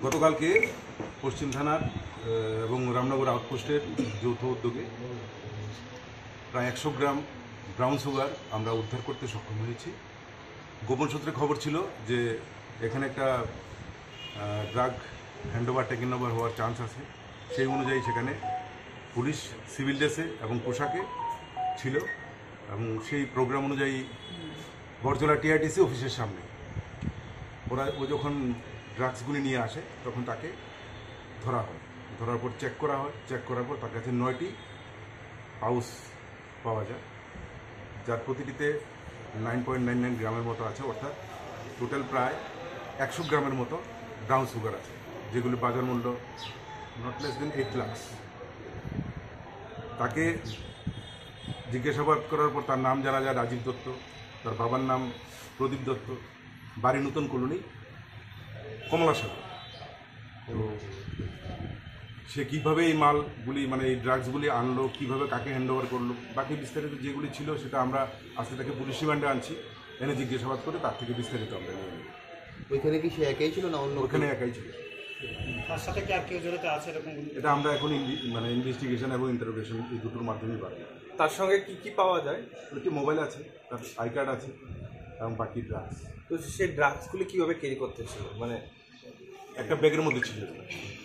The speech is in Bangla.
গতকালকে পশ্চিম থানার এবং রামনগর আউটপোস্টের যৌথ উদ্যোগে প্রায় 100 গ্রাম ব্রাউন সুগার আমরা উদ্ধার করতে সক্ষম হয়েছি। গোপন সূত্রে খবর ছিল যে এখানে একটা ড্রাগ হ্যান্ডওভার টেকেন ওভার হওয়ার চান্স আছে। সেই অনুযায়ী সেখানে পুলিশ সিভিল ড্রেসে এবং পোশাকে ছিল এবং সেই প্রোগ্রাম অনুযায়ী বরজলা টিআরটিসি অফিসের সামনে ও যখন ড্রাগসগুলি নিয়ে আসে তখন তাকে ধরা হয়। ধরার পর চেক করা হয়। চেক করার পর তার কাছে 9টি পাউচ পাওয়া যায়, যার প্রতিটিতে 9.99 গ্রামের মতো আছে, অর্থাৎ টোটাল প্রায় 100 গ্রামের মতো ব্রাউন সুগার আছে, যেগুলি বাজার মূল্য নট লেস দেন 8 লাখ। তাকে জিজ্ঞাসাবাদ করার পর তার নাম জানা যায় রাজীব দত্ত, তার বাবার নাম প্রদীপ দত্ত, বাড়ি নতুন কলোনি কমলাসাগর। তো সে কীভাবে এই মালগুলি মানে এই ড্রাগসগুলি আনলো, কীভাবে কাকে হ্যান্ডওভার করলো, বাকি বিস্তারিত যেগুলি ছিল সেটা আমরা আজকে তাকে পুলিশ রিমান্ডে আনছি, এনে জিজ্ঞাসাবাদ করে তার থেকে বিস্তারিত আমরা নিয়ে নেব। ওইখানে কি সে একাই ছিল না অন্য? ওখানে একাই ছিল। তার সাথে কি আর কেউ জড়িত আছে এরকম? এটা আমরা এখন ইনভেস্টিগেশন এবং ইন্টারোগেশন এই দুটোর মাধ্যমেই পাবো। তার সঙ্গে কি কি পাওয়া যায়? একটি মোবাইল আছে, তার আই কার্ড আছে এবং বাকি ড্রাগস। তো সেই ড্রাগসগুলি কীভাবে ক্যারি করতেছিল, মানে একটা ব্যাগের মধ্যে ছিল।